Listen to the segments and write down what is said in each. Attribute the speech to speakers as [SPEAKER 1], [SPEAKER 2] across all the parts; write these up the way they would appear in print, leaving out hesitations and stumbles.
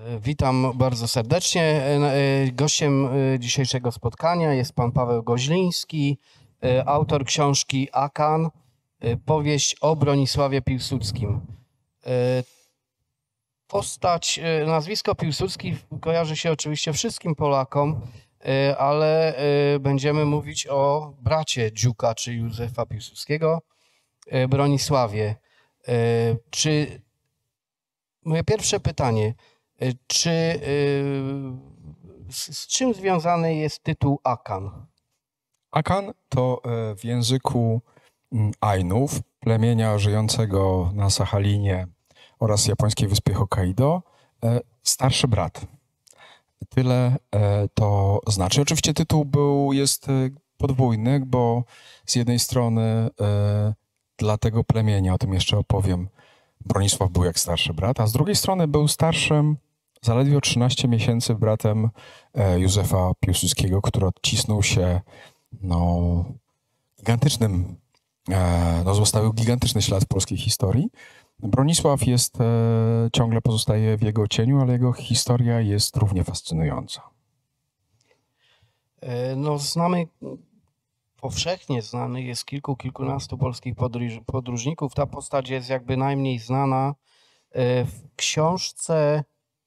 [SPEAKER 1] Witam bardzo serdecznie. Gościem dzisiejszego spotkania jest pan Paweł Goźliński, autor książki Akan, powieść o Bronisławie Piłsudskim. Nazwisko Piłsudski kojarzy się oczywiście wszystkim Polakom, ale będziemy mówić o bracie Dziuka, czy Józefa Piłsudskiego, Bronisławie. Moje pierwsze pytanie, z czym związany jest tytuł Akan?
[SPEAKER 2] Akan to w języku Ainów, plemienia żyjącego na Sachalinie oraz japońskiej wyspie Hokkaido, starszy brat. Tyle to znaczy. Oczywiście tytuł jest podwójny, bo z jednej strony dla tego plemienia, o tym jeszcze opowiem, Bronisław był jak starszy brat, a z drugiej strony był starszym, zaledwie o 13 miesięcy bratem Józefa Piłsudskiego, który odcisnął się gigantycznym, zostawił gigantyczny ślad w polskiej historii. Bronisław ciągle pozostaje w jego cieniu, ale jego historia jest równie fascynująca.
[SPEAKER 1] Powszechnie znany jest kilkunastu polskich podróżników. Ta postać jest jakby najmniej znana. W książce,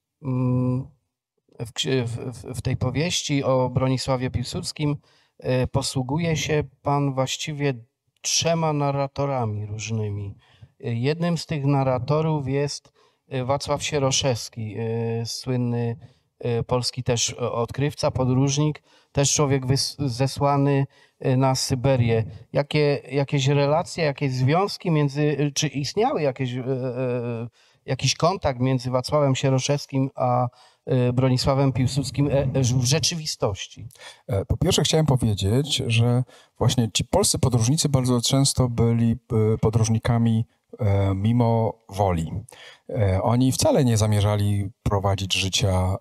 [SPEAKER 1] w tej powieści o Bronisławie Piłsudskim posługuje się pan właściwie 3 narratorami różnymi. Jednym z tych narratorów jest Wacław Sieroszewski, słynny polski też odkrywca, podróżnik, też człowiek zesłany na Syberię. Jakieś relacje, jakieś związki czy istniały jakiś kontakt między Wacławem Sieroszewskim a Bronisławem Piłsudskim w rzeczywistości?
[SPEAKER 2] Po pierwsze chciałem powiedzieć, że właśnie ci polscy podróżnicy bardzo często byli podróżnikami mimo woli. Oni wcale nie zamierzali prowadzić życia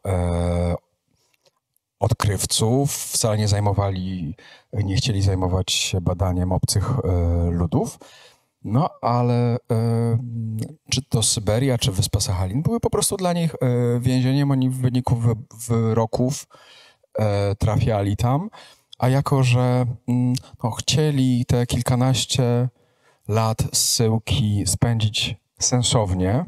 [SPEAKER 2] odkrywców, wcale nie chcieli zajmować się badaniem obcych ludów, ale czy to Syberia, czy wyspa Sachalin były po prostu dla nich więzieniem. Oni w wyniku wyroków trafiali tam, a jako, że chcieli te kilkanaście lat zsyłki spędzić sensownie,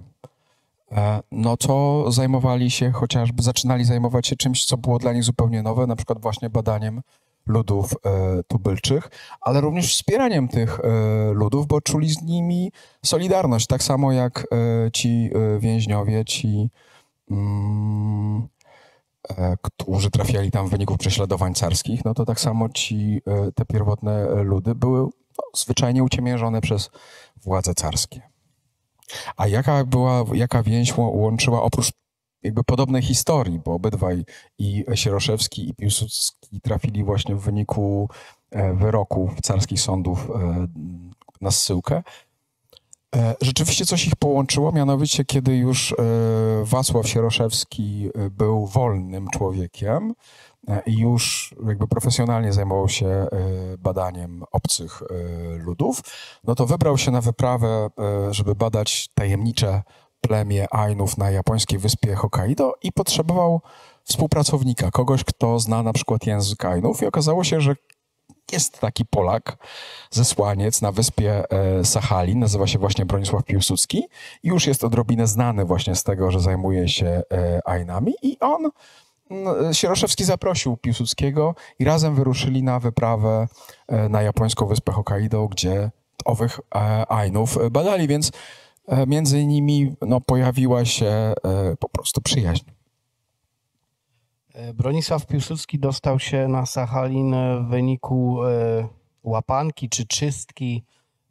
[SPEAKER 2] to zaczynali zajmować się czymś, co było dla nich zupełnie nowe, na przykład właśnie badaniem ludów tubylczych, ale również wspieraniem tych ludów, bo czuli z nimi solidarność, tak samo jak ci więźniowie, którzy trafiali tam w wyniku prześladowań carskich, to tak samo te pierwotne ludy były zwyczajnie uciemiężone przez władze carskie. A jaka więź łączyła oprócz jakby podobnej historii, bo obydwaj, i Sieroszewski, i Piłsudski, trafili właśnie w wyniku wyroków carskich sądów na zsyłkę. Rzeczywiście coś ich połączyło, mianowicie kiedy już Wacław Sieroszewski był wolnym człowiekiem i już jakby profesjonalnie zajmował się badaniem obcych ludów, to wybrał się na wyprawę, żeby badać tajemnicze plemię Ainów na japońskiej wyspie Hokkaido i potrzebował współpracownika, kogoś, kto zna na przykład język Ainów, i okazało się, że jest taki Polak, zesłaniec na wyspie Sachalin, nazywa się właśnie Bronisław Piłsudski i już jest odrobinę znany właśnie z tego, że zajmuje się Ainami, i Sieroszewski zaprosił Piłsudskiego i razem wyruszyli na wyprawę na japońską wyspę Hokkaido, gdzie owych Ainów badali, więc między nimi pojawiła się po prostu przyjaźń.
[SPEAKER 1] Bronisław Piłsudski dostał się na Sachalin w wyniku łapanki czy czystki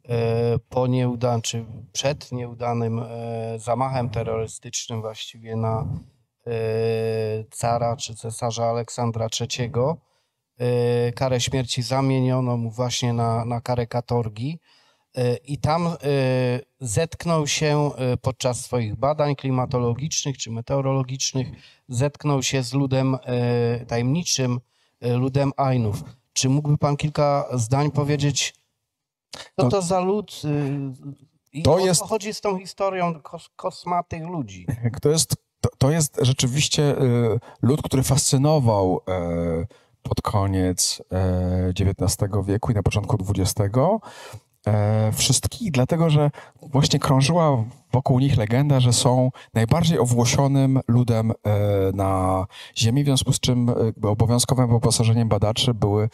[SPEAKER 1] czy przed nieudanym zamachem terrorystycznym właściwie na cara czy cesarza Aleksandra III. Karę śmierci zamieniono mu właśnie na karę katorgi. I tam zetknął się podczas swoich badań klimatologicznych czy meteorologicznych, zetknął się z ludem tajemniczym, ludem Ainów. Czy mógłby pan kilka zdań powiedzieć, co to za lud i o co chodzi z tą historią kosmatych ludzi?
[SPEAKER 2] to jest rzeczywiście lud, który fascynował pod koniec XIX wieku i na początku XX wszystkich, dlatego że właśnie krążyła wokół nich legenda, że są najbardziej owłosionym ludem na Ziemi, w związku z czym obowiązkowym wyposażeniem badaczy były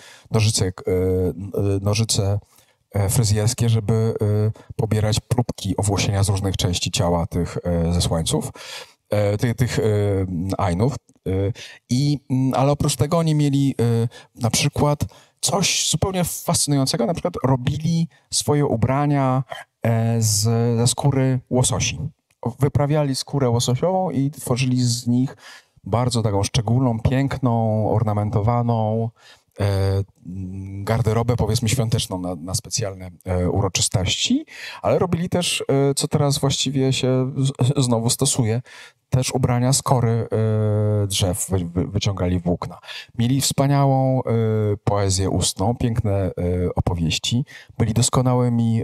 [SPEAKER 2] nożyce fryzjerskie, żeby pobierać próbki owłosienia z różnych części ciała tych zesłańców, tych Ainów. Ale oprócz tego oni mieli na przykład coś zupełnie fascynującego, na przykład robili swoje ubrania ze skóry łososi. Wyprawiali skórę łososiową i tworzyli z nich bardzo taką szczególną, piękną, ornamentowaną garderobę, powiedzmy, świąteczną na specjalne uroczystości, ale robili też, co teraz właściwie się znowu stosuje, też ubrania z kory drzew, wyciągali włókna. Mieli wspaniałą poezję ustną, piękne opowieści, byli doskonałymi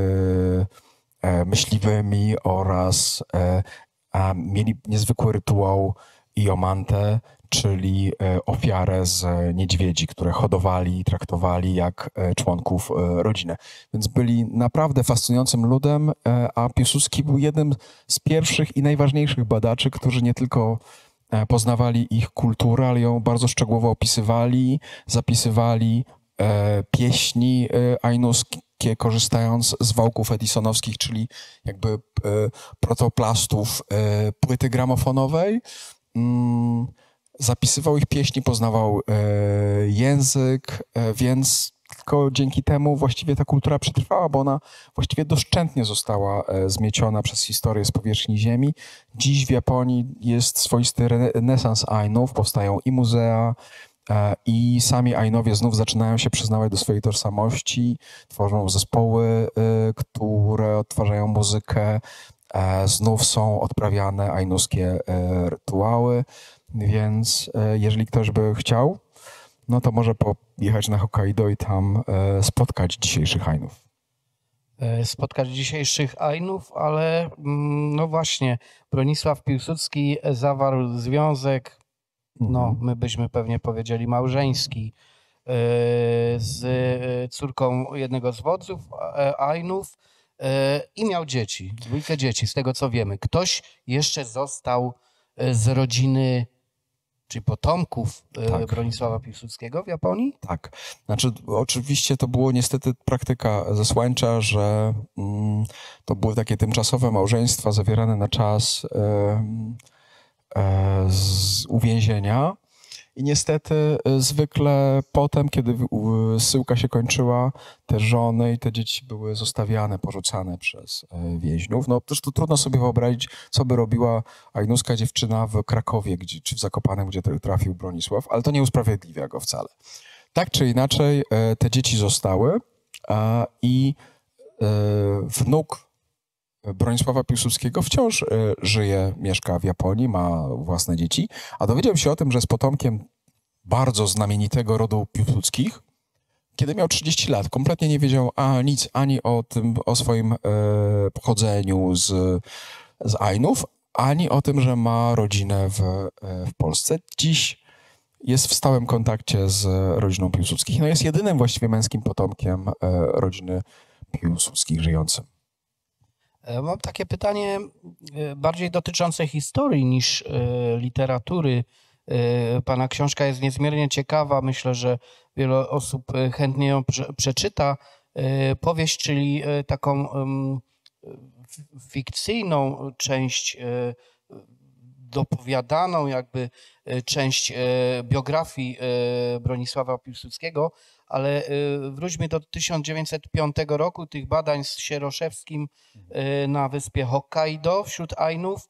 [SPEAKER 2] myśliwymi oraz mieli niezwykły rytuał Iomantę, czyli ofiarę z niedźwiedzi, które hodowali i traktowali jak członków rodziny. Więc byli naprawdę fascynującym ludem, a Piłsudski był jednym z pierwszych i najważniejszych badaczy, którzy nie tylko poznawali ich kulturę, ale ją bardzo szczegółowo opisywali, zapisywali pieśni ainuskie, korzystając z wałków edisonowskich, czyli jakby protoplastów płyty gramofonowej. Zapisywał ich pieśni, poznawał język, więc tylko dzięki temu właściwie ta kultura przetrwała, bo ona właściwie doszczętnie została zmieciona przez historię z powierzchni ziemi. Dziś w Japonii jest swoisty renesans Ainów, powstają i muzea, i sami Ainowie znów zaczynają się przyznawać do swojej tożsamości, tworzą zespoły, które odtwarzają muzykę, znów są odprawiane ainuskie rytuały. Więc jeżeli ktoś by chciał, no to może pojechać na Hokkaido i tam spotkać dzisiejszych Ainów.
[SPEAKER 1] Spotkać dzisiejszych Ainów, ale no właśnie, Bronisław Piłsudski zawarł związek, no my byśmy pewnie powiedzieli małżeński, z córką jednego z wodzów Ainów i miał dzieci, dwójkę dzieci, z tego co wiemy. Ktoś jeszcze został z rodziny, czy potomków Bronisława Piłsudskiego w Japonii?
[SPEAKER 2] Tak. Znaczy oczywiście to było niestety praktyka zesłańcza, że to były takie tymczasowe małżeństwa zawierane na czas z uwięzienia i niestety zwykle potem, kiedy zsyłka się kończyła, te żony i te dzieci były zostawiane, porzucane przez więźniów. No też to trudno sobie wyobrazić, co by robiła ainuska dziewczyna w Krakowie czy w Zakopanem, gdzie trafił Bronisław, ale to nie usprawiedliwia go wcale. Tak czy inaczej te dzieci zostały i wnuk Bronisława Piłsudskiego wciąż żyje, mieszka w Japonii, ma własne dzieci, a dowiedział się o tym, że jest potomkiem bardzo znamienitego rodu Piłsudskich, kiedy miał 30 lat. Kompletnie nie wiedział nic ani o swoim pochodzeniu z Ainów, ani o tym, że ma rodzinę w Polsce. Dziś jest w stałym kontakcie z rodziną Piłsudskich. No jest jedynym właściwie męskim potomkiem rodziny Piłsudskich żyjącym.
[SPEAKER 1] Mam takie pytanie bardziej dotyczące historii niż literatury. Pana książka jest niezmiernie ciekawa. Myślę, że wiele osób chętnie ją przeczyta. Powieść, czyli taką fikcyjną część, dopowiadaną jakby część biografii Bronisława Piłsudskiego, ale wróćmy do 1905 roku, tych badań z Sieroszewskim na wyspie Hokkaido wśród Ainów.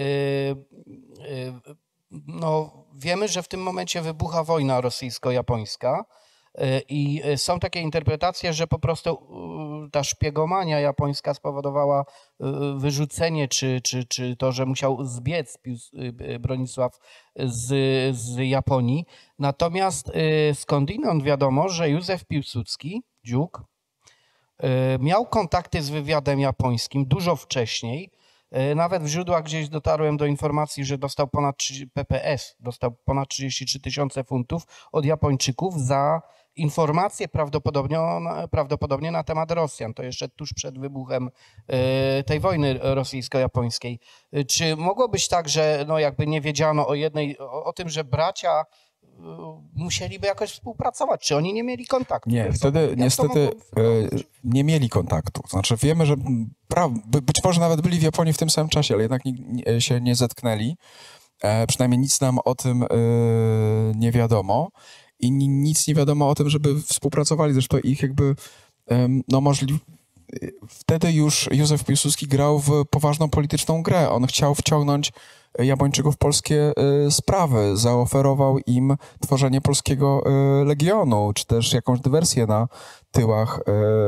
[SPEAKER 1] No, wiemy, że w tym momencie wybucha wojna rosyjsko-japońska i są takie interpretacje, że po prostu ta szpiegomania japońska spowodowała wyrzucenie, czy to, że musiał zbiec Bronisław z Japonii. Natomiast skądinąd wiadomo, że Józef Piłsudski, dziuk, miał kontakty z wywiadem japońskim dużo wcześniej. Nawet w źródłach gdzieś dotarłem do informacji, że dostał PPS dostał ponad 33 000 funtów od Japończyków za informacje prawdopodobnie na temat Rosjan. To jeszcze tuż przed wybuchem tej wojny rosyjsko-japońskiej. Czy mogło być tak, że no jakby nie wiedziano o tym, że bracia musieliby jakoś współpracować? Czy oni nie mieli kontaktu?
[SPEAKER 2] Nie, wtedy niestety nie mieli kontaktu. Znaczy wiemy, że być może nawet byli w Japonii w tym samym czasie, ale jednak się nie zetknęli. Przynajmniej nic nam o tym nie wiadomo. I nic nie wiadomo o tym, żeby współpracowali. Zresztą ich jakby, no możliwe. Wtedy już Józef Piłsudski grał w poważną polityczną grę. On chciał wciągnąć Japończyków w polskie sprawy. Zaoferował im tworzenie polskiego legionu, czy też jakąś dywersję na tyłach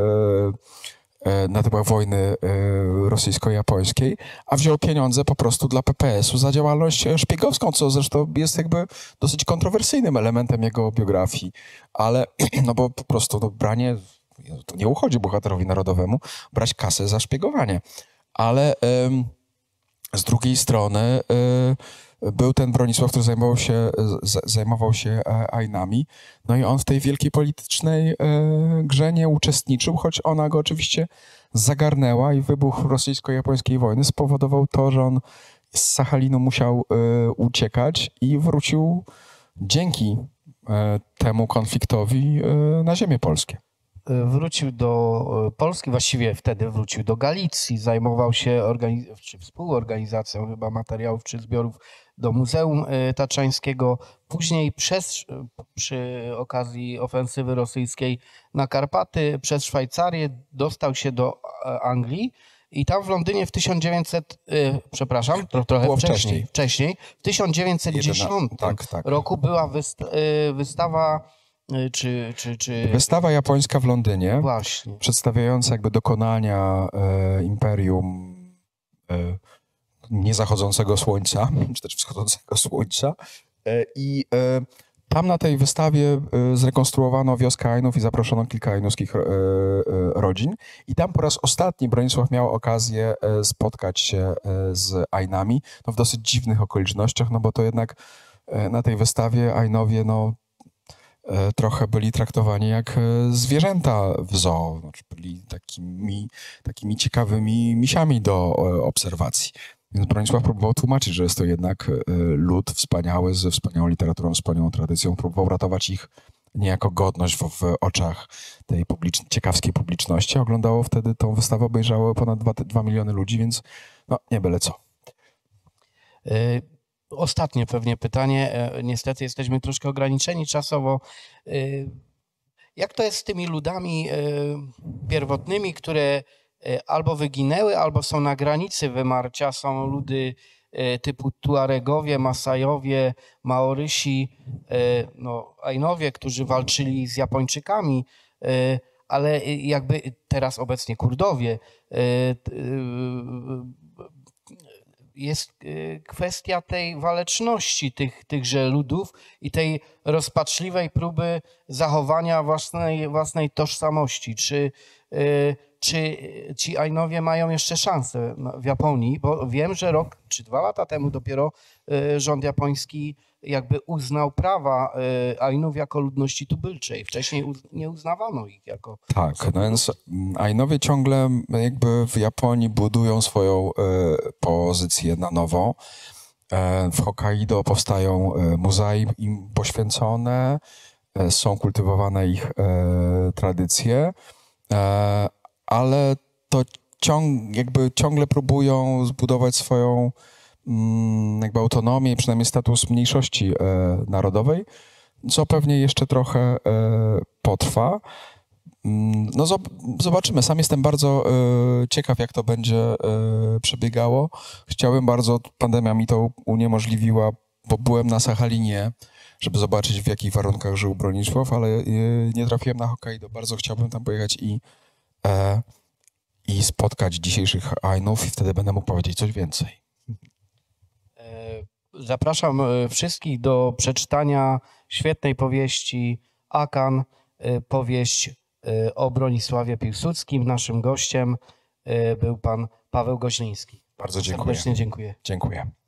[SPEAKER 2] wojny rosyjsko-japońskiej, a wziął pieniądze po prostu dla PPS-u za działalność szpiegowską, co zresztą jest jakby dosyć kontrowersyjnym elementem jego biografii. Ale, no bo po prostu branie, to nie uchodzi bohaterowi narodowemu, brać kasę za szpiegowanie. Ale z drugiej strony był ten Bronisław, który zajmował się Ainami, no i on w tej wielkiej politycznej grze nie uczestniczył, choć ona go oczywiście zagarnęła i wybuch rosyjsko-japońskiej wojny spowodował to, że on z Sachalinu musiał uciekać i wrócił dzięki temu konfliktowi na ziemię polskie.
[SPEAKER 1] Wrócił do Polski, właściwie wtedy wrócił do Galicji, zajmował się współorganizacją chyba materiałów czy zbiorów do Muzeum Tatrzańskiego. Później przy okazji ofensywy rosyjskiej na Karpaty przez Szwajcarię dostał się do Anglii i tam w Londynie w 1910 roku była wystawa
[SPEAKER 2] Wystawa japońska w Londynie,
[SPEAKER 1] właśnie,
[SPEAKER 2] przedstawiająca jakby dokonania imperium niezachodzącego słońca, czy też wschodzącego słońca. I tam na tej wystawie zrekonstruowano wioskę Ainów i zaproszono kilka ainuskich rodzin. I tam po raz ostatni Bronisław miał okazję spotkać się z Ainami, no w dosyć dziwnych okolicznościach, no bo to jednak na tej wystawie Ainowie, no trochę byli traktowani jak zwierzęta w zoo. Znaczy byli takimi ciekawymi misiami do obserwacji. Więc Bronisław próbował tłumaczyć, że jest to jednak lud wspaniały, ze wspaniałą literaturą, wspaniałą tradycją. Próbował ratować ich niejako godność w oczach tej ciekawskiej publiczności. Oglądało wtedy tą wystawę, obejrzało ponad 2 miliony ludzi, więc no nie byle co.
[SPEAKER 1] Ostatnie pewnie pytanie. Niestety jesteśmy troszkę ograniczeni czasowo. Jak to jest z tymi ludami pierwotnymi, które albo wyginęły, albo są na granicy wymarcia? Są ludy typu Tuaregowie, Masajowie, Maorysi, no, Ainowie, którzy walczyli z Japończykami, ale jakby teraz obecnie Kurdowie. Jest kwestia tej waleczności tychże ludów i tej rozpaczliwej próby zachowania własnej tożsamości. Czy ci Ainowie mają jeszcze szansę w Japonii? Bo wiem, że rok czy 2 lata temu dopiero rząd japoński jakby uznał prawa Ainów jako ludności tubylczej. Wcześniej nie uznawano ich jako...
[SPEAKER 2] Tak, no więc Ainowie ciągle jakby w Japonii budują swoją pozycję na nowo. W Hokkaido powstają muzea im poświęcone, są kultywowane ich tradycje, ale to ciągle próbują zbudować swoją jakby autonomię, przynajmniej status mniejszości narodowej, co pewnie jeszcze trochę potrwa. No zobaczymy. Sam jestem bardzo ciekaw, jak to będzie przebiegało. Chciałem bardzo, pandemia mi to uniemożliwiła, bo byłem na Sachalinie, żeby zobaczyć, w jakich warunkach żył Bronisław, ale nie trafiłem na Hokkaido. Bardzo chciałbym tam pojechać i spotkać dzisiejszych Ainów i wtedy będę mógł powiedzieć coś więcej.
[SPEAKER 1] Zapraszam wszystkich do przeczytania świetnej powieści Akan, powieść o Bronisławie Piłsudskim. Naszym gościem był pan Paweł Goźliński.
[SPEAKER 2] Bardzo dziękuję.
[SPEAKER 1] Serdecznie dziękuję.
[SPEAKER 2] Dziękuję.